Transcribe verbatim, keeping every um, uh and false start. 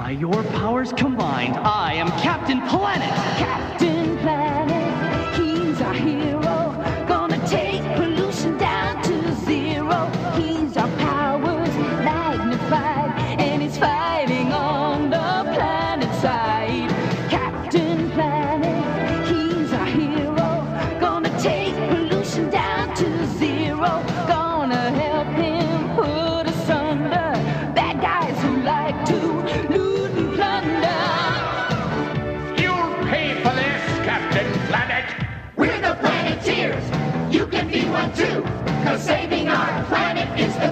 By your powers combined, I am Captain Planet! Captain Planet, he's our hero. Gonna take pollution down to zero. He's our powers magnified, and he's fighting on the planet side. Captain Planet, he's our hero. Gonna take pollution down to zero. Gonna help him put asunder bad guys who like to loot and plunder. You'll pay for this, Captain Planet! We're the Planeteers. You can be one too, 'cause saving our planet is the